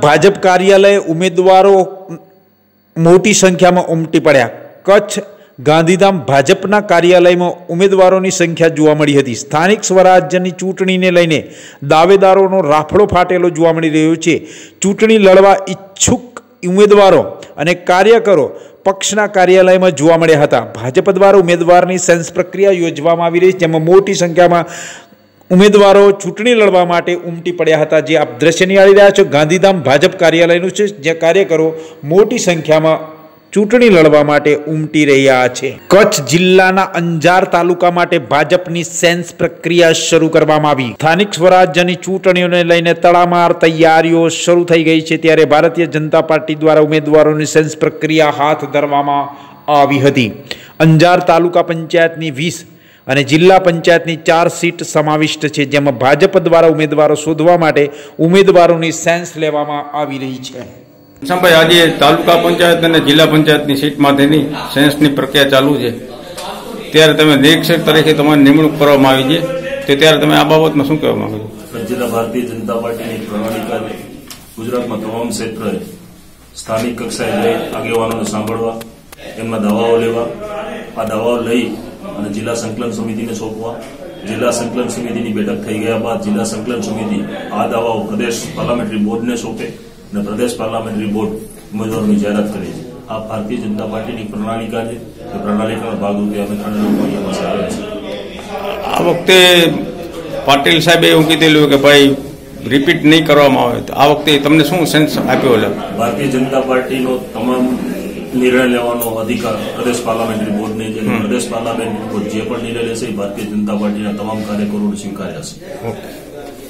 ભાજપ કાર્યાલય ઉમેદવારો મોટી સંખ્યામાં ઉમટી પડ્યા। કચ્છ ગાંધીધામ ભાજપના કાર્યાલયમાં ઉમેદવારોની સંખ્યા જોવા મળી હતી। સ્થાનિક સ્વરાજ્યની ચૂંટણીને લઈને દાવેદારોનો રાફડો ફાટેલો જોવા મળી રહ્યો છે। ચૂંટણી લડવા ઈચ્છુક ઉમેદવારો અને કાર્યકરો પક્ષના કાર્યાલયમાં જોવા મળ્યા હતા। ભાજપ દ્વારા ઉમેદવારની સેન્સ પ્રક્રિયા યોજવામાં આવી રહી છે, જેમાં મોટી સંખ્યામાં ઉમેદવારો ચૂંટણી લડવા માટે ઉમટી પડ્યા હતા। જે આપ દ્રશ્ય નિહાળી રહ્યા છો ગાંધીધામ ભાજપ કાર્યાલયનું છે, જ્યાં કાર્યકરો મોટી સંખ્યામાં ચૂંટણી લડવા માટે ઉમટી રહ્યા છે। કચ્છ જિલ્લાના અંજાર તાલુકા માટે ભાજપની સેન્સ પ્રક્રિયા શરૂ કરવામાં આવી। સ્થાનિક સ્વરાજ્યની ચૂંટણીઓને લઈને તડામાર તૈયારીઓ શરૂ થઈ ગઈ છે, ત્યારે ભારતીય જનતા પાર્ટી દ્વારા ઉમેદવારોની સેન્સ પ્રક્રિયા હાથ ધરવામાં આવી હતી। અંજાર તાલુકા પંચાયતની 20 અને જિલ્લા પંચાયતની 4 સીટ સમાવિષ્ટ છે, જેમાં ભાજપ દ્વારા ઉમેદવારો શોધવા માટે ઉમેદવારોની સેન્સ લેવામાં આવી રહી છે। ભાઈ, આજે તાલુકા પંચાયત અને જિલ્લા પંચાયતની સીટ માટેની સેન્સની પ્રક્રિયા ચાલુ છે, ત્યારે તમે નિરીક્ષક તરીકે તમારી નિમણૂક કરવામાં આવી છે, ત્યારે તમે આ બાબતમાં શું કહેવા માંગો છો? જિલ્લા ભારતીય જનતા પાર્ટીની પ્રણાલિકા ગુજરાતમાં તમામ ક્ષેત્રે સ્થાનિક કક્ષાએ જઈ આગેવાનોને સાંભળવા, એમના દાવાઓ લેવા, આ દાવાઓ લઈ અને જિલ્લા સંકલન સમિતિને સોંપવા। જિલ્લા સંકલન સમિતિની બેઠક થઈ ગયા બાદ જિલ્લા સંકલન સમિતિ આ દાવાઓ પ્રદેશ પાર્લામેન્ટરી બોર્ડને સોંપે અને પ્રદેશ પાર્લામેન્ટરી બોર્ડ ઉમેદવારોની જાહેરાત કરે છે। આ ભારતીય જનતા પાર્ટીની પ્રણાલિકા છે। એ પ્રણાલિકાના ભાગરૂપે અમે 3 લોકો અહીંયા પાસે આવ્યા છીએ। આ વખતે પાટીલ સાહેબે એવું કીધેલું કે ભાઈ રિપીટ નહીં કરવામાં આવે, તો આ વખતે તમને શું સેન્સ આપ્યો? ભારતીય જનતા પાર્ટીનો તમામ નિર્ણય લેવાનો અધિકાર પ્રદેશ પાર્લામેન્ટરી બોર્ડને છે। પ્રદેશ પાર્લામેન્ટરી બોર્ડ જે પણ નિર્ણય લેશે એ ભારતીય જનતા પાર્ટીના તમામ કાર્યકરોને સ્વીકાર્યા છે।